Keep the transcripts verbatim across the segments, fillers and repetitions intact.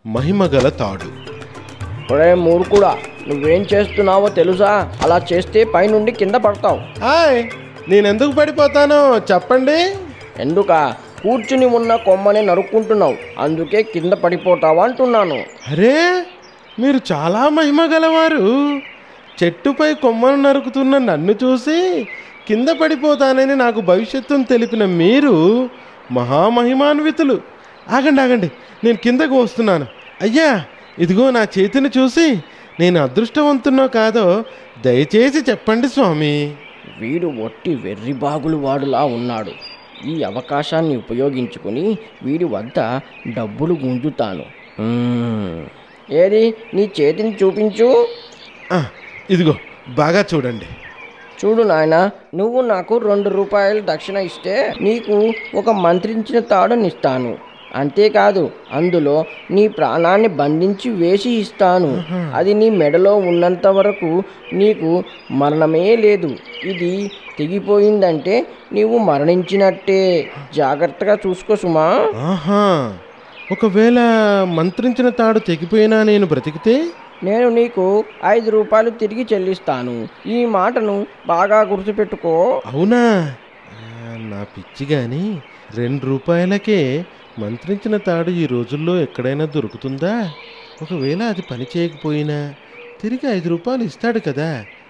మహిమగల తాడు. ఒరే మూర్ఖుడా, నువ్వేం చేస్తున్నావో తెలుసా? అలా చేస్తే పైనుండి కింద పడతావు. హాయ్, నేనెందుకు పడిపోతానో చెప్పండి. ఎందుక? కూర్చుని ఉన్న కొమ్మని నరుక్కుంటున్నావు, అందుకే కింద పడిపోతావా అంటున్నాను. అరే, మీరు చాలా మహిమ గలవారు. చెట్టుపై కొమ్మను నరుకుతున్న నన్ను చూసి కింద పడిపోతానని నాకు భవిష్యత్తును తెలిపిన మీరు మహామహిమాన్వితులు. ఆగండి ఆగండి, నేను కిందకు వస్తున్నాను. అయ్యా, ఇదిగో నా చేతిని చూసి నేను అదృష్టవంతునో కాదో దయచేసి చెప్పండి స్వామి. వీడు ఒట్టి వెర్రి బాగులు వాడులా ఉన్నాడు. ఈ అవకాశాన్ని ఉపయోగించుకుని వీడి వద్ద డబ్బులు గుంజుతాను. ఏది, నీ చేతిని చూపించు. ఇదిగో బాగా చూడండి. చూడు నాయన, నువ్వు నాకు రెండు రూపాయలు దక్షిణ ఇస్తే నీకు ఒక మంత్రించిన తాడునిస్తాను. అంతేకాదు, అందులో నీ ప్రాణాన్ని బంధించి వేసి ఇస్తాను. అది నీ మెడలో ఉన్నంత వరకు నీకు మరణమే లేదు. ఇది తెగిపోయిందంటే నీవు మరణించినట్టే. జాగ్రత్తగా చూసుకో సుమా. ఆహా, ఒకవేళ మంత్రించిన తాడు తెగిపోయినా నేను బ్రతికితే నేను నీకు ఐదు రూపాయలు తిరిగి చెల్లిస్తాను. ఈ మాటను బాగా గుర్తుపెట్టుకో. అవునా? నా పిచ్చి గాని రెండు రూపాయలకే మంత్రించిన తాడు ఈ రోజుల్లో ఎక్కడైనా దొరుకుతుందా? ఒకవేళ అది పని చేయకపోయినా తిరిగి ఐదు రూపాయలు ఇస్తాడు కదా.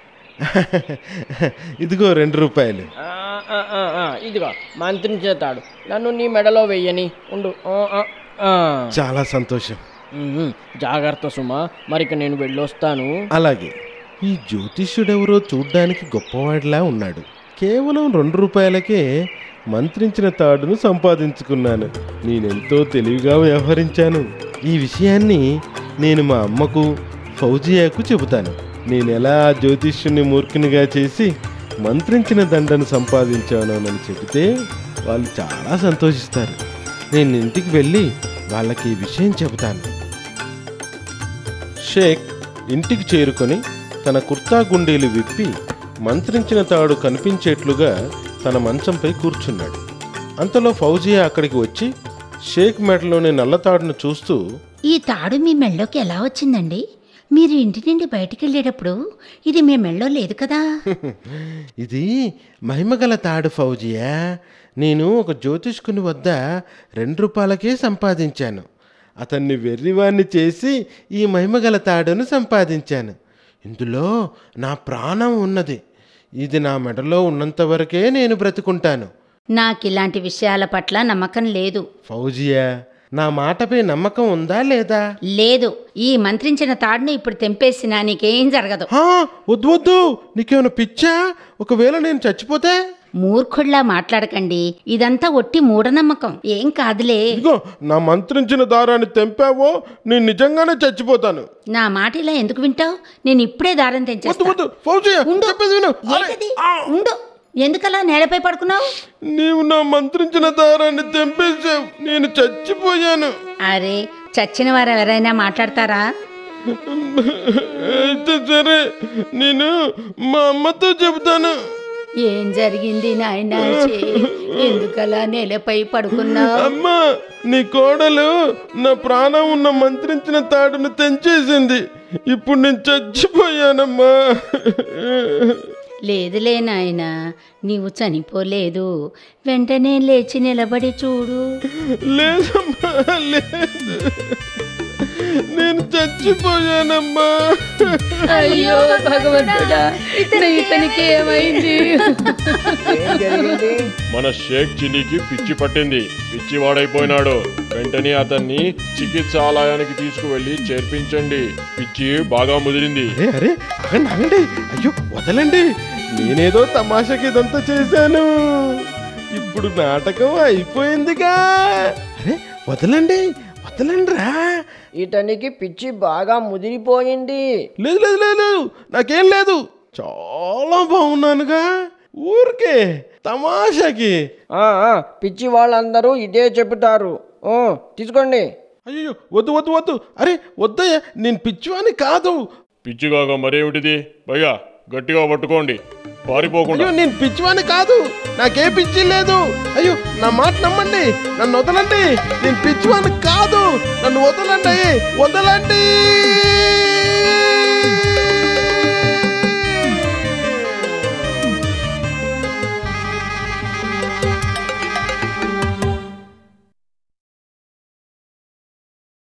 ఇదిగో రెండు రూపాయలు. ఇదిగో మంత్రించిన తాడు, నన్ను నీ మెడలో వెయ్యని ఉండు. చాలా సంతోషం. జాగ్రత్త సుమా, మరిక నేను వెళ్ళొస్తాను. అలాగే. ఈ జ్యోతిష్యుడెవరో చూడ్డానికి గొప్పవాడిలా ఉన్నాడు. కేవలం రెండు రూపాయలకే మంత్రించిన తాడును సంపాదించుకున్నాను. నేనెంతో తెలివిగా వ్యవహరించాను. ఈ విషయాన్ని నేను మా అమ్మకు, ఫౌజియాకు చెబుతాను. నేను ఎలా ఆ జ్యోతిష్యుని మూర్ఖునిగా చేసి మంత్రించిన దండను సంపాదించానోనని చెబితే వాళ్ళు చాలా సంతోషిస్తారు. నేను ఇంటికి వెళ్ళి వాళ్ళకి ఈ విషయం చెబుతాను. షేక్ ఇంటికి చేరుకొని తన కుర్తా గుండీలు విప్పి మంత్రించిన తాడు కనిపించేట్లుగా తన మంచంపై కూర్చున్నాడు. అంతలో ఫౌజియా అక్కడికి వచ్చి షేక్ మెడలోని నల్లతాడును చూస్తూ, ఈ తాడు మీ మెళ్ళలోకి ఎలా వచ్చిందండి? మీరు ఇంటి నుండి బయటికి వెళ్ళేటప్పుడు ఇది మీ మెళ్ళలో లేదు కదా. ఇది మహిమగల తాడు ఫౌజియా. నేను ఒక జ్యోతిష్కుని వద్ద రెండు రూపాయలకే సంపాదించాను. అతన్ని వెర్రివాణ్ణి చేసి ఈ మహిమగల తాడును సంపాదించాను. ఇందులో నా ప్రాణం ఉన్నది. ఇది నా మెడలో ఉన్నంత వరకే నేను బ్రతుకుంటాను. నాకు ఇలాంటి విషయాల పట్ల నమ్మకం లేదు. ఫౌజియా, నా మాటపై నమ్మకం ఉందా లేదా? లేదు. ఈ మంత్రించిన తాడును ఇప్పుడు తెంపేసినా నీకేం జరగదు. వద్దు వద్దు, నీకేమైనా పిచ్చా? ఒకవేళ నేను చచ్చిపోతే? మూర్ఖుళ్లా మాట్లాడకండి, ఇదంతా ఒట్టి మూఢనమ్మకం. ఏం కాదులే. ఇదిగో, నా మంత్రించిన దారాన్ని తెంపావో నేను నిజంగానే చచ్చిపోతాను. నా మాట ఇలా ఎందుకు వింటావు? నేను ఇప్పుడే దారం తెంచేస్తా. ఉండు, ఎందుకలా నేలపై పడుకున్నావు? నీవు నా మంత్రించిన దారాన్ని తెంపేసావు, నేను చచ్చిపోయాను. అరే, చచ్చిన వారు ఎవరైనా మాట్లాడతారా? అయితే సరే, నేను మా అమ్మతో చెబుతాను. ఏం జరిగింది నాయనా? ఎందుకలా నేలపై పడుకున్నావు? అమ్మా, నీ కోడలు నా ప్రాణం ఉన్న మంత్రించిన తాడును తెంచేసింది. ఇప్పుడు నేను చచ్చిపోయానమ్మా. లేదులే నాయనా, నీవు చనిపోలేదు. వెంటనే లేచి నిలబడి చూడు. లేదమ్మా, లేదు, నేను చచ్చిపోయానమ్మా. అయ్యో భగవంతుడా, ఇతనికి ఏమైంది? మన షేక్ చినికి పిచ్చి పట్టింది, పిచ్చి వాడైపోయినాడు. వెంటనే అతన్ని చికిత్సాలయానికి తీసుకువెళ్ళి చేర్పించండి. పిచ్చి బాగా ముదిరింది. అరే అరే, అయ్యో వదలండి. నేనేదో తమాషకి ఇదంతా చేశాను. ఇప్పుడు నాటకం అయిపోయిందిగా. అరే వదలండి, వదలండిరా. ఇతనికి పిచ్చి బాగా ముదిరిపోయింది. లేదు లేదు లేదు, నాకేం లేదు. చాలా బాగున్నానుగా. ఊరికే తమాషాకి. పిచ్చి వాళ్ళందరూ ఇదే చెబుతారు. తీసుకోండి. అయ్యో వద్దు వద్దు వద్దు. అరే వద్దయ్యా, నేను పిచ్చివాని కాదు. పిచ్చిగాక మరేమిటిది? భయ్యా, గట్టిగా పట్టుకోండి. పారిపోకుండా. అయ్యో నేను పిచ్చివాణ్ణి కాదు, నాకే పిచ్చి లేదు. అయ్యో నా మాట నమ్మండి, నన్ను వదలండి. నేను పిచ్చివాణ్ణి కాదు, నన్ను వదలండి, వదలండి.